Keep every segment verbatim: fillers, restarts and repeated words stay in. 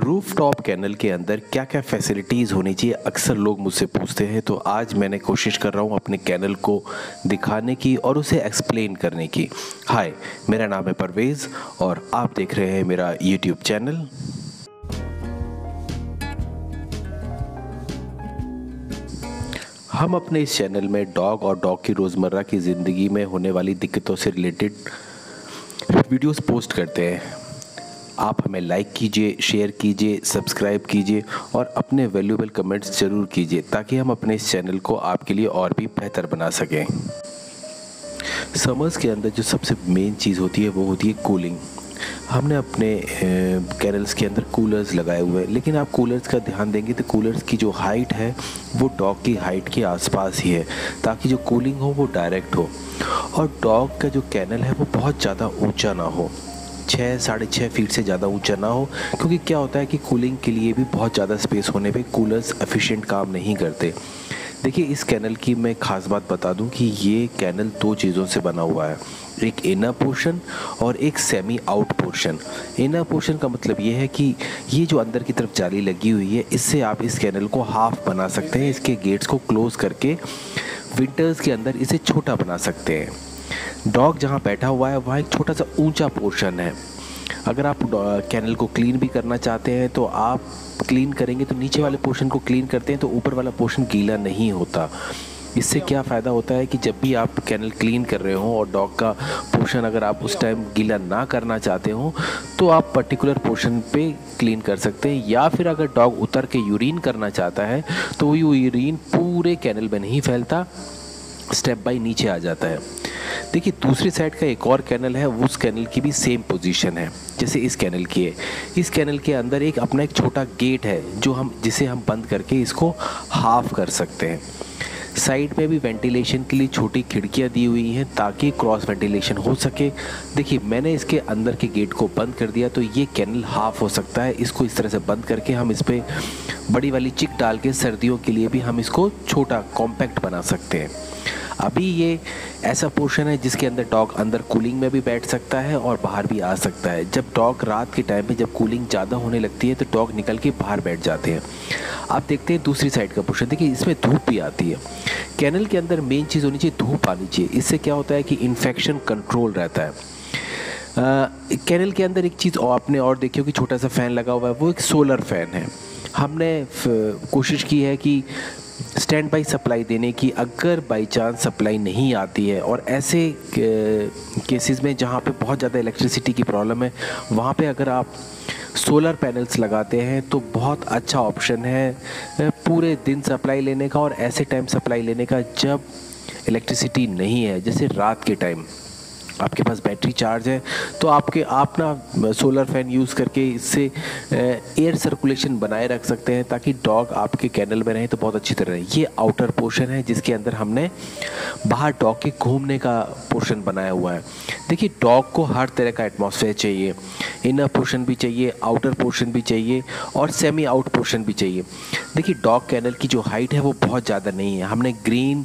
Rooftop canal के अंदर क्या क्या फैसिलिटीज़ होनी चाहिए, अक्सर लोग मुझसे पूछते हैं। तो आज मैंने कोशिश कर रहा हूँ अपने कैनल को दिखाने की और उसे एक्सप्लेन करने की। हाय, मेरा नाम है परवेज़ और आप देख रहे हैं मेरा यूट्यूब चैनल। हम अपने इस चैनल में डॉग और डॉग की रोज़मर्रा की ज़िंदगी में होने वाली दिक्कतों से रिलेटेड वीडियोस पोस्ट करते हैं। आप हमें लाइक कीजिए, शेयर कीजिए, सब्सक्राइब कीजिए और अपने वैल्यूएबल कमेंट्स ज़रूर कीजिए ताकि हम अपने इस चैनल को आपके लिए और भी बेहतर बना सकें। समर्स के अंदर जो सबसे मेन चीज़ होती है वो होती है कूलिंग। हमने अपने कैनल्स के अंदर कूलर्स लगाए हुए हैं, लेकिन आप कूलर्स का ध्यान देंगे तो कूलर्स की जो हाइट है वो डॉग की हाइट के आसपास ही है ताकि जो कूलिंग हो वो डायरेक्ट हो। और डॉग का जो कैनल है वो बहुत ज़्यादा ऊंचा ना हो, छः साढ़े छः फीट से ज़्यादा ऊंचा ना हो, क्योंकि क्या होता है कि कूलिंग के लिए भी बहुत ज़्यादा स्पेस होने पे कूलर्स एफिशिएंट काम नहीं करते। देखिए, इस कैनल की मैं ख़ास बात बता दूं कि ये कैनल दो चीज़ों से बना हुआ है, एक इनर पोर्शन और एक semi out portion. Inner portion का मतलब ये है कि ये जो अंदर की तरफ जाली लगी हुई है, इससे आप इस कैनल को हाफ बना सकते हैं। इसके गेट्स को क्लोज करके विंटर्स के अंदर इसे छोटा बना सकते हैं। डॉग जहाँ बैठा हुआ है वहाँ एक छोटा सा ऊंचा पोर्शन है। अगर आप कैनल को क्लीन भी करना चाहते हैं तो आप क्लीन करेंगे तो नीचे वाले पोर्शन को क्लीन करते हैं तो ऊपर वाला पोर्शन गीला नहीं होता। इससे क्या फ़ायदा होता है कि जब भी आप कैनल क्लीन कर रहे हो और डॉग का पोर्शन अगर आप उस टाइम गीला ना करना चाहते हो तो आप पर्टिकुलर पोर्शन पे क्लीन कर सकते हैं। या फिर अगर डॉग उतर के यूरिन करना चाहता है तो वो यूरिन पूरे कैनल में नहीं फैलता, स्टेप बाय नीचे आ जाता है। देखिए, दूसरी साइड का एक और कैनल है, उस कैनल की भी सेम पोजीशन है जैसे इस कैनल की है। इस कैनल के अंदर एक अपना एक छोटा गेट है जो हम जिसे हम बंद करके इसको हाफ कर सकते हैं। साइड में भी वेंटिलेशन के लिए छोटी खिड़कियां दी हुई हैं ताकि क्रॉस वेंटिलेशन हो सके। देखिए, मैंने इसके अंदर के गेट को बंद कर दिया तो ये कैनल हाफ हो सकता है। इसको इस तरह से बंद करके हम इस पर बड़ी वाली चिक डाल के सर्दियों के लिए भी हम इसको छोटा कॉम्पैक्ट बना सकते हैं। अभी ये ऐसा पोर्शन है जिसके अंदर डॉग अंदर कूलिंग में भी बैठ सकता है और बाहर भी आ सकता है। जब डॉग रात के टाइम पे जब कूलिंग ज़्यादा होने लगती है तो डॉग निकल के बाहर बैठ जाते हैं। आप देखते हैं दूसरी साइड का पोर्शन, देखिए इसमें धूप भी आती है। कैनल के अंदर मेन चीज़ होनी चाहिए धूप आनी चाहिए। इससे क्या होता है कि इन्फेक्शन कंट्रोल रहता है। कैनल के अंदर एक चीज़ और आपने और देखी होगी, छोटा सा फ़ैन लगा हुआ है, वो एक सोलर फ़ैन है। हमने कोशिश की है कि स्टैंड बाई सप्लाई देने की। अगर बाई चांस सप्लाई नहीं आती है और ऐसे केसेस में जहाँ पे बहुत ज़्यादा इलेक्ट्रिसिटी की प्रॉब्लम है, वहाँ पे अगर आप सोलर पैनल्स लगाते हैं तो बहुत अच्छा ऑप्शन है पूरे दिन सप्लाई लेने का और ऐसे टाइम सप्लाई लेने का जब इलेक्ट्रिसिटी नहीं है, जैसे रात के टाइम आपके पास बैटरी चार्ज है तो आपके आप ना सोलर फैन यूज़ करके इससे एयर सर्कुलेशन बनाए रख सकते हैं ताकि डॉग आपके कैनल में रहे तो बहुत अच्छी तरह रहे। ये आउटर पोर्शन है जिसके अंदर हमने बाहर डॉग के घूमने का पोर्शन बनाया हुआ है। देखिए, डॉग को हर तरह का एटमॉस्फेयर चाहिए, इनर पोर्शन भी चाहिए, आउटर पोर्शन भी चाहिए और सेमी आउट पोर्शन भी चाहिए। देखिए, डॉग कैनल की जो हाइट है वो बहुत ज़्यादा नहीं है। हमने ग्रीन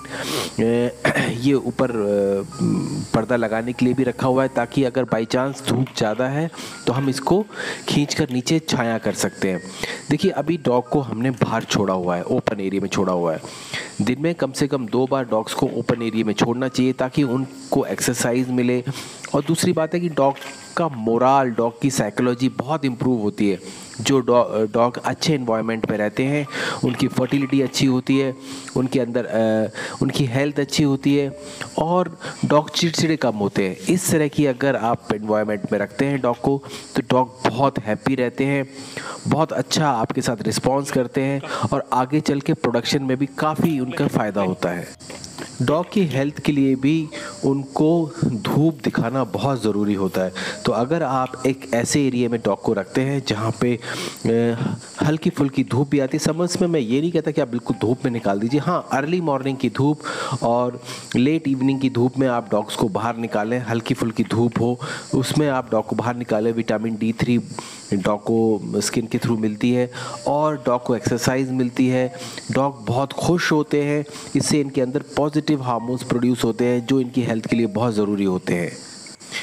ये ऊपर पर्दा लगाने के लिए भी रखा हुआ है ताकि अगर बाई चांस धूप ज़्यादा है तो हम इसको खींचकर नीचे छाया कर सकते हैं। देखिए, अभी डॉग को हमने बाहर छोड़ा हुआ है, ओपन एरिया में छोड़ा हुआ है। दिन में कम से कम दो बार डॉग्स को ओपन एरिया में छोड़ना चाहिए ताकि उनको एक्सरसाइज मिले। और दूसरी बात है कि डॉग का मोराल, डॉग की साइकोलॉजी बहुत इम्प्रूव होती है। जो डॉग अच्छे इन्वायरमेंट में रहते हैं उनकी फर्टिलिटी अच्छी होती है, उनके अंदर आ, उनकी हेल्थ अच्छी होती है और डॉग चिड़चिड़े कम होते हैं। इस तरह की अगर आप इन्वायरमेंट में रखते हैं डॉग को तो डॉग बहुत हैप्पी रहते हैं, बहुत अच्छा आपके साथ रिस्पॉन्स करते हैं और आगे चल के प्रोडक्शन में भी काफ़ी उनका फ़ायदा होता है। डॉग की हेल्थ के लिए भी उनको धूप दिखाना बहुत ज़रूरी होता है। तो अगर आप एक ऐसे एरिया में डॉग को रखते हैं जहाँ पे हल्की फुल्की धूप भी आती है, समर्स में मैं ये नहीं कहता कि आप बिल्कुल धूप में निकाल दीजिए। हाँ, अर्ली मॉर्निंग की धूप और लेट इवनिंग की धूप में आप डॉग्स को बाहर निकालें। हल्की फुल्की धूप हो उसमें आप डॉग को बाहर निकालें। विटामिन डी थ्री डॉग को स्किन के थ्रू मिलती है और डॉग को एक्सरसाइज मिलती है। डॉग बहुत खुश होते हैं, इससे इनके अंदर पॉजिटिव हार्मोन्स प्रोड्यूस होते हैं जो इनकी हेल्थ के लिए बहुत ज़रूरी होते हैं।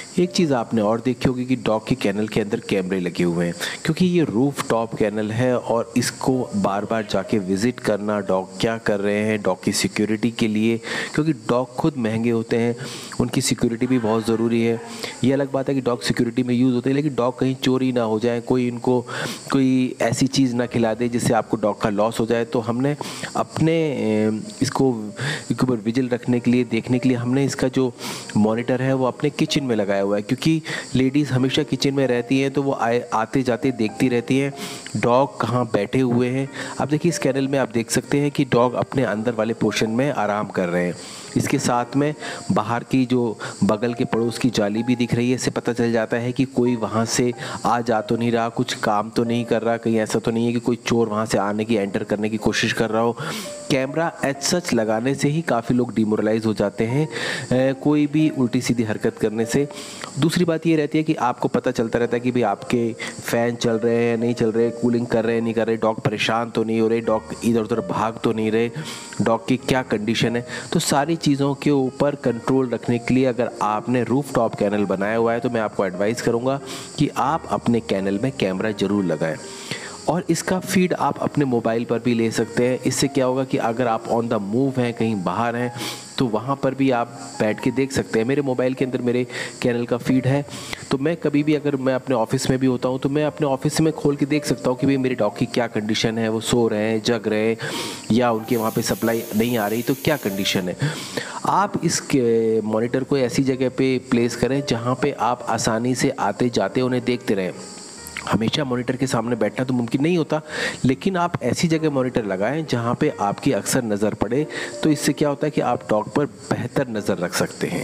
एक चीज़ आपने और देखी होगी कि डॉग के कैनल के अंदर कैमरे लगे हुए हैं, क्योंकि ये रूफ टॉप कैनल है और इसको बार बार जाके विज़िट करना, डॉग क्या कर रहे हैं, डॉग की सिक्योरिटी के लिए, क्योंकि डॉग खुद महंगे होते हैं, उनकी सिक्योरिटी भी बहुत ज़रूरी है। ये अलग बात है कि डॉग सिक्योरिटी में यूज़ होते हैं, लेकिन डॉग कहीं चोरी ना हो जाए, कोई इनको कोई ऐसी चीज़ ना खिला दे जिससे आपको डॉग का लॉस हो जाए। तो हमने अपने इसको इसके ऊपर विजिल रखने के लिए, देखने के लिए हमने इसका जो मॉनिटर है वो अपने किचन में लगाया हुआ है, क्योंकि लेडीज़ हमेशा किचन में रहती हैं तो वो आए आते जाते देखती रहती हैं डॉग कहाँ बैठे हुए हैं। अब देखिए इस कैनल में आप देख सकते हैं कि डॉग अपने अंदर वाले पोर्शन में आराम कर रहे हैं। इसके साथ में बाहर की जो बगल के पड़ोस की जाली भी दिख रही है, इससे पता चल जाता है कि कोई वहाँ से आ जा तो नहीं रहा, कुछ काम तो नहीं कर रहा, कहीं ऐसा तो नहीं है कि कोई चोर वहाँ से आने की एंटर करने की कोशिश कर रहा हो। कैमरा एज सच लगाने से ही काफ़ी लोग डिमोरलाइज हो जाते हैं, ए, कोई भी उल्टी सीधी हरकत करने से। दूसरी बात ये रहती है कि आपको पता चलता रहता है कि भाई आपके फ़ैन चल रहे हैं नहीं चल रहे, कूलिंग कर रहे हैं नहीं कर रहे, डॉग परेशान तो नहीं हो रहे, डॉग इधर उधर भाग तो नहीं रहे, डॉग की क्या कंडीशन है। तो सारी चीज़ों के ऊपर कंट्रोल रखने के लिए अगर आपने रूफ टॉप कैनल बनाया हुआ है तो मैं आपको एडवाइस करूँगा कि आप अपने कैनल में कैमरा ज़रूर लगाएं। और इसका फीड आप अपने मोबाइल पर भी ले सकते हैं। इससे क्या होगा कि अगर आप ऑन द मूव हैं, कहीं बाहर हैं, तो वहाँ पर भी आप बैठ के देख सकते हैं। मेरे मोबाइल के अंदर मेरे कैनल का फीड है, तो मैं कभी भी अगर मैं अपने ऑफिस में भी होता हूँ तो मैं अपने ऑफिस में खोल के देख सकता हूँ कि भाई मेरे डॉग की क्या कंडीशन है, वो सो रहे हैं, जग रहे हैं, या उनके वहाँ पे सप्लाई नहीं आ रही तो क्या कंडीशन है। आप इस मॉनिटर को ऐसी जगह पे प्लेस करें जहाँ पे आप आसानी से आते जाते उन्हें देखते रहें। हमेशा मॉनिटर के सामने बैठना तो मुमकिन नहीं होता, लेकिन आप ऐसी जगह मॉनिटर लगाएं जहां पे आपकी अक्सर नज़र पड़े, तो इससे क्या होता है कि आप डॉग पर बेहतर नज़र रख सकते हैं।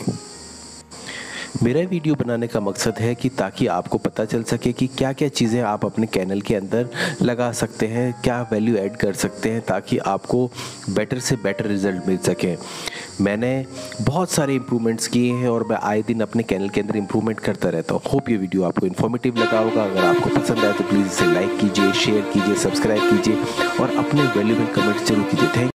मेरा वीडियो बनाने का मकसद है कि ताकि आपको पता चल सके कि क्या क्या चीज़ें आप अपने कैनल के अंदर लगा सकते हैं, क्या वैल्यू ऐड कर सकते हैं, ताकि आपको बेटर से बेटर रिज़ल्ट मिल सके। मैंने बहुत सारे इम्प्रूवमेंट्स किए हैं और मैं आए दिन अपने कैनल के अंदर इम्प्रूवमेंट करता रहता हूँ। होप ये वीडियो आपको इन्फॉर्मेटिव लगा होगा। अगर आपको पसंद आए तो प्लीज़ इसे लाइक कीजिए, शेयर कीजिए, सब्सक्राइब कीजिए और अपने वैल्यूएबल कमेंट्स जरूर कीजिए। थैंक